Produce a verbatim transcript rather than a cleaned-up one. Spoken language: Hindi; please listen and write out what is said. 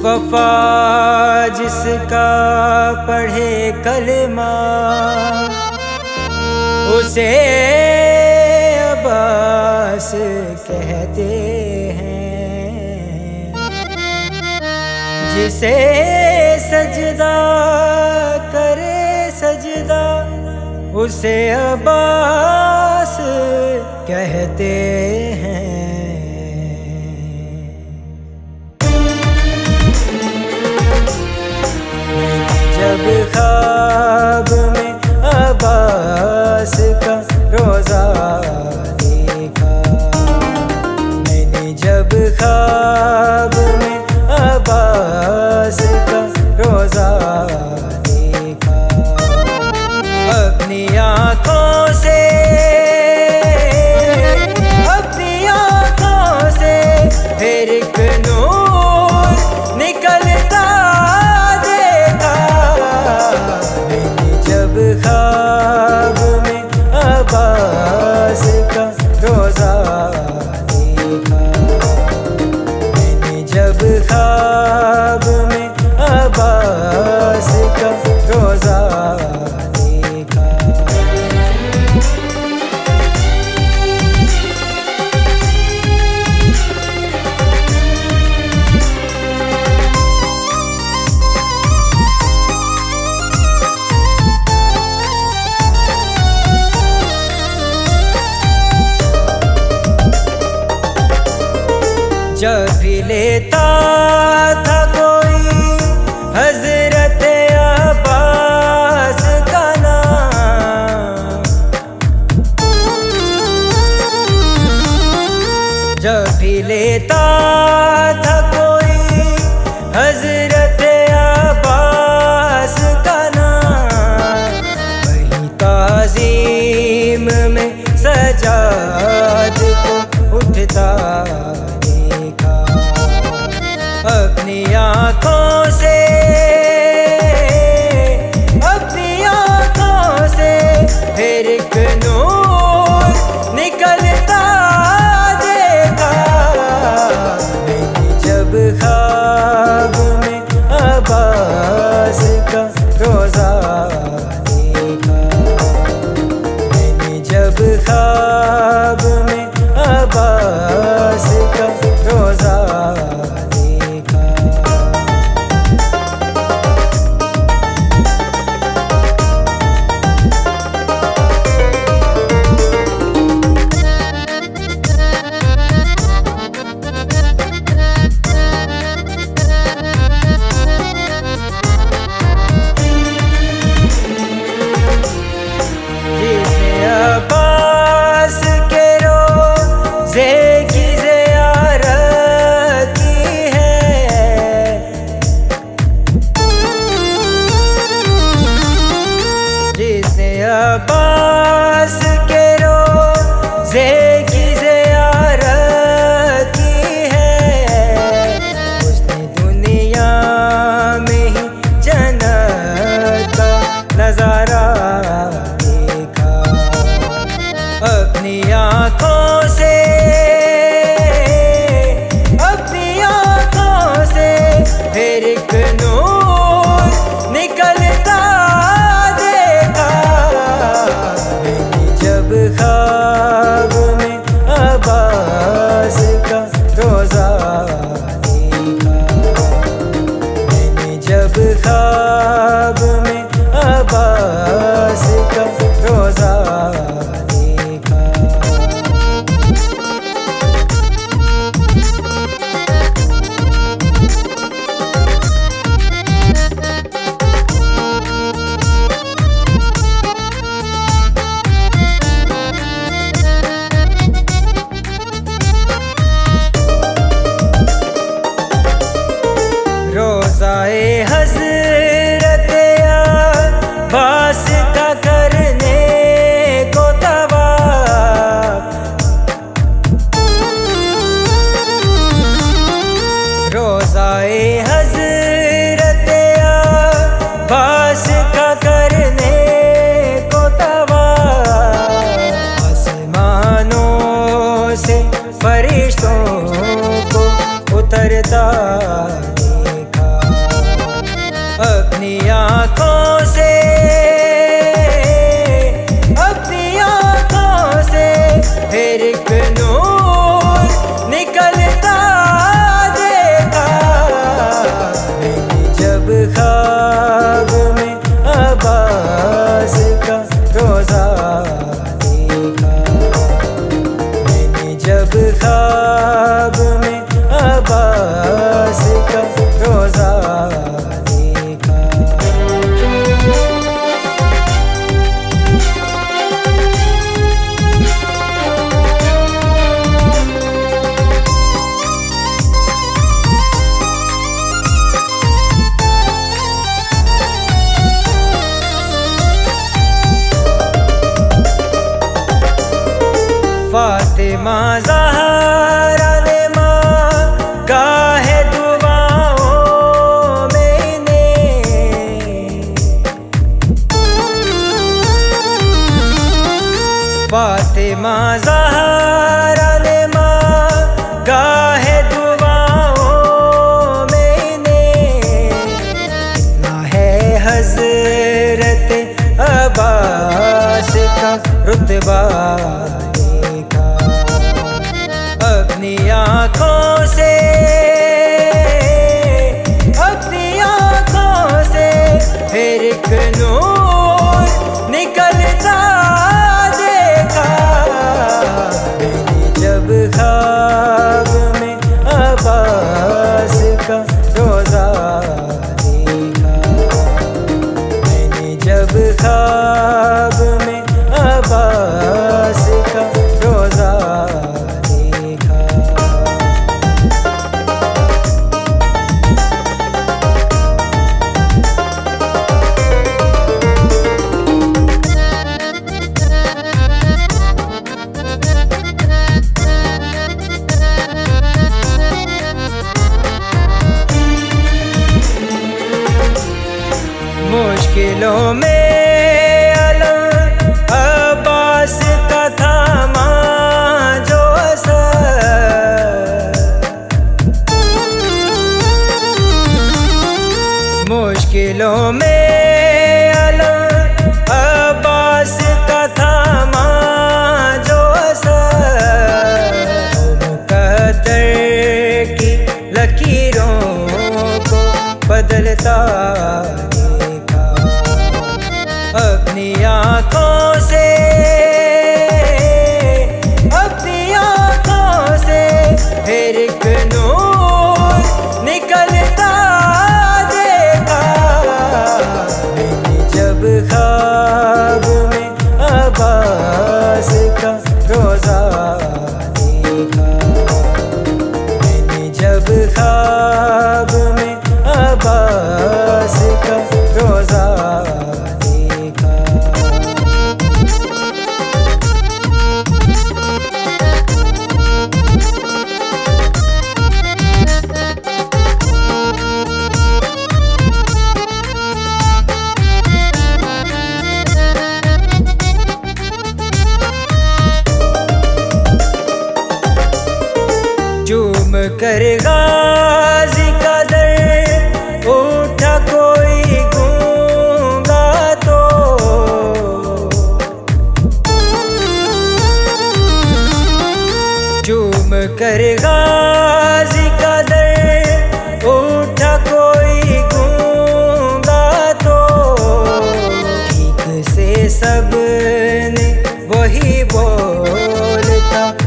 वफा जिसका पढ़े कलमा उसे अब्बास कहते हैं, जिसे सजदा करे सजदा उसे अब्बास कहते हैं। जब ख्वाब में अब्बास का रोज़ा देखा, मैंने जब ख्वाब में अब्बास का रोज़ा देखा, अपनी आँखों से अपनी आँखों से फिर एक नूर निकलता ख्वाब में अब्बास का रोज़ा देखा, मैंने जब ख्वाब में अब्बास का रोज़ा देखा। जब भी लेता था कोई हज़रत अब्बास का नाम, जब भी लेता था कोई हज़रत अब्बास का नाम, वही ताज़ीम में सजाद को उठता अपनी आँखों से अपनी आँखों से फिर एक नूर निकलता देखा, मैंने जब ख्वाब में अब्बास का रोज़ा देखा, मैंने जब ख्वाब में अब्बास का रोज़ा अब्बास के रोज़े की ज़ियारत की है, जिसने अब्बास के रोज़े की ज़ियारत की है, उसने दुनिया में ही जन्नत का नज़ारा अपनी आँखों से अपनी आँखों से फिर एक नूर निकलता देखा, मैंने जब ख्वाब में अब्बास का रोज़ा देखा, मैंने जब ख्वाब में अब्बास का रोज़ा रोज़ाए हज़रत अब्बास का करने को तवाफ़, रोज़ाए हज़रत अब्बास का करने को तवाफ़, आसमानों से फरिश्तों को उतरता देखा, फातिमा ज़हरा ने मांगा है दुआओं में इन्हें, फातिमा ज़हरा ने मांगा है दुआओं में इन्हें। इतना है हज़रत अब्बास का रुतबा देखा, अपनी आँखों से अपनी आँखों से फिर एक नूर निकलता देखा। मैंने जब ख्वाब में अब्बास का रोज़ा देखा, मैंने जब ख्वाब में अब्बास का रोज़ा देखा। मुश्किलों में अलम अब्बास का थामा जो असर, मुश्किलों में अलम अब्बास का थामा जो असर। मुक़द्दर की लकीरों को बदलता देखा, अपनी आँखों से अपनी आँखों से फिर एक नूर निकलता देखा। मैंने जब ख्वाब में अब्बास का रोज़ा देखा, मैंने जब ख्वाब में अब्बास का रोज़ा देखा। झूम कर गाज़ी का दर उठा कोई गूंगा तो, झूम कर गाज़ी का दर उठा कोई गूंगा तो। ठीक से सबने वही बोलता